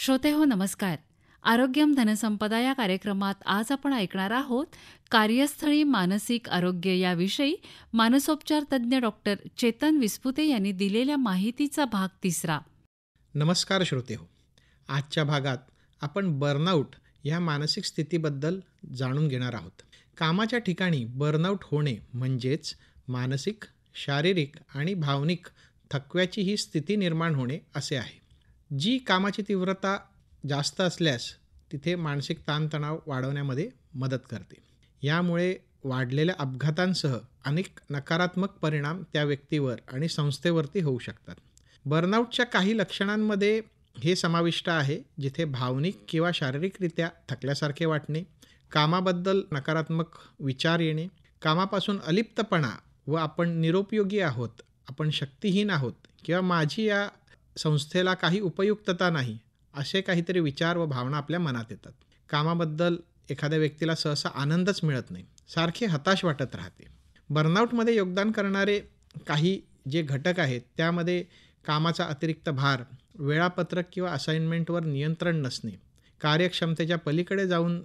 श्रोते हो नमस्कार. आरोग्यम धनसंपदा या कार्यक्रमात आज आपण ऐकणार आहोत कार्यस्थळी मानसिक आरोग्य याविषयी मानसोपचार तज्ज्ञ डॉक्टर चेतन विस्पुते यांनी दिलेल्या माहितीचा भाग 3. नमस्कार श्रोतेहो. आजच्या भागात आपण बर्नआउट या मानसिक स्थितीबद्दल जाणून घेणार आहोत. कामाच्या ठिकाणी बर्नआउट होणे म्हणजेच मानसिक, शारीरिक आणि भावनिक थकव्याची ही स्थिती निर्माण होणे असे आहे. जी कामाची तीव्रता जास्त असल्यास तिथे मानसिक ताणतणाव वाढवण्यामध्ये मदत करते. यामुळे वाढलेल्या अपघातांसह अनेक नकारात्मक परिणाम त्या व्यक्तीवर आणि संस्थेवरती होऊ शकतात. बर्नआउटच्या काही लक्षणांमध्ये हे समाविष्ट आहे, जिथे भावनिक किंवा शारीरिकरित्या थकल्यासारखे वाटणे, कामाबद्दल नकारात्मक विचार येणे, कामापासून अलिप्तपणा व आपण निरुपयोगी आहोत, आपण शक्तिहीन आहोत किंवा माझी या संस्थेला काही उपयुक्तता नाही, असे काहीतरी विचार व भावना आपल्या मनात येतात. कामाबद्दल एखाद्या व्यक्तीला सहसा आनंदच मिळत नाही, सारखे हताश वाटत राहते. बर्नआउटमध्ये योगदान करणारे काही जे घटक आहेत त्यामध्ये कामाचा अतिरिक्त भार, वेळापत्रक किंवा असाइनमेंटवर नियंत्रण नसणे, कार्यक्षमतेच्या पलीकडे जाऊन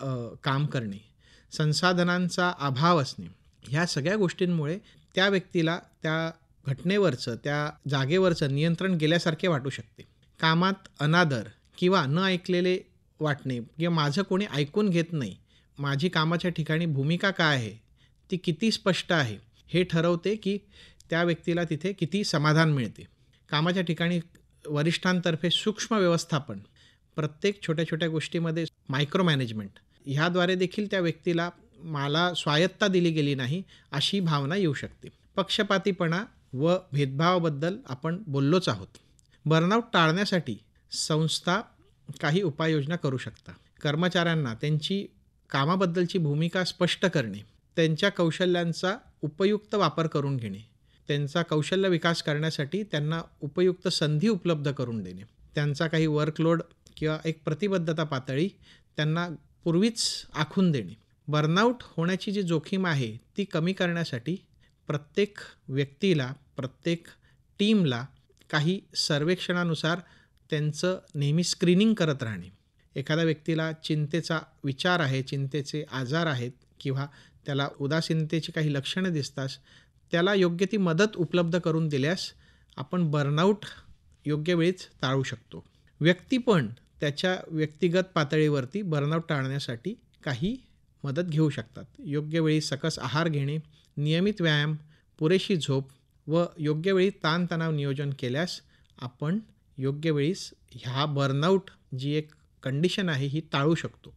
काम करणे, संसाधनांचा अभाव असणे, ह्या सगळ्या गोष्टींमुळे त्या व्यक्तीला त्या घटनेवरचं, त्या जागेवरचं नियंत्रण गेल्यासारखे वाटू शकते. कामात अनादर किंवा न ऐकलेले वाटणे किंवा माझं कोणी ऐकून घेत नाही, माझी कामाच्या ठिकाणी भूमिका काय आहे, ती किती स्पष्ट आहे, हे ठरवते की त्या व्यक्तीला तिथे किती समाधान मिळते. कामाच्या ठिकाणी वरिष्ठांतर्फे सूक्ष्म व्यवस्थापन, प्रत्येक छोट्या छोट्या गोष्टीमध्ये मायक्रो मॅनेजमेंट, ह्याद्वारे देखील त्या व्यक्तीला मला स्वायत्ता दिली गेली नाही अशी भावना येऊ शकते. पक्षपातीपणा व भेदभावाबद्दल आपण बोललोच आहोत. बर्नआउट टाळण्यासाठी संस्था काही उपाययोजना करू शकतात. कर्मचाऱ्यांना त्यांची कामाबद्दलची भूमिका स्पष्ट करणे, त्यांच्या कौशल्यांचा उपयुक्त वापर करून घेणे, त्यांचा कौशल्य विकास करण्यासाठी त्यांना उपयुक्त संधी उपलब्ध करून देणे, त्यांचा काही वर्कलोड किंवा एक प्रतिबद्धता पातळी त्यांना पूर्वीच आखून देणे. बर्नआउट होण्याची जी जोखीम आहे ती कमी करण्यासाठी प्रत्येक व्यक्तीला, प्रत्येक टीमला काही सर्वेक्षणानुसार त्यांचं नेहमी स्क्रीनिंग करत राहणे. एखाद्या व्यक्तीला चिंतेचा विचार आहे, चिंतेचे आजार आहेत किंवा त्याला उदासीनतेची काही लक्षणं दिसतात, त्याला योग्य ती मदत उपलब्ध करून दिल्यास आपण बर्नआउट योग्य वेळीच टाळू शकतो. व्यक्ती पण त्याच्या व्यक्तिगत पातळीवरती बर्नआउट टाळण्यासाठी काही मदत घेऊ शकतात. योग्य वेळी सकस आहार घेणे, नियमित व्यायाम, पुरेशी झोप व योग्य वेळी ताणतणाव नियोजन केल्यास आपण योग्य वेळीस ह्या बर्नआउट जी एक कंडिशन आहे ही टाळू शकतो.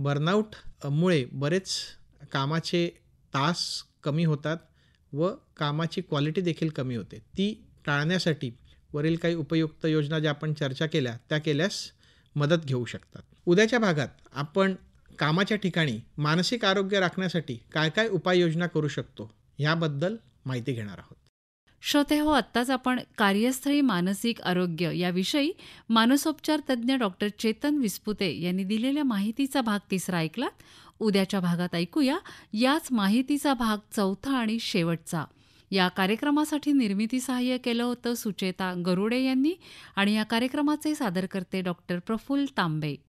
बर्नआउटमुळे बरेच कामाचे तास कमी होतात व कामाची क्वालिटी देखील कमी होते. ती टाळण्यासाठी वरील काही उपयुक्त योजना ज्या आपण चर्चा केल्या त्या केल्यास मदत घेऊ शकतात. उद्याच्या भागात आपण कामाच्या ठिकाणी मानसिक आरोग्य राखण्यासाठी काय काय उपाययोजना करू शकतो ह्याबद्दल माहिती घेणार आहोत. श्रोते हो, आत्ताच आपण कार्यस्थळी मानसिक आरोग्य याविषयी मानसोपचार तज्ज्ञ डॉक्टर चेतन विस्पुते यांनी दिलेल्या माहितीचा भाग 3 ऐकलात. उद्याच्या भागात ऐकूया याच माहितीचा भाग 4 आणि शेवटचा. या कार्यक्रमासाठी निर्मिती सहाय्य केलं होतं सुचेता गरुडे यांनी आणि या कार्यक्रमाचे सादरकर्ते डॉक्टर प्रफुल्ल तांबे.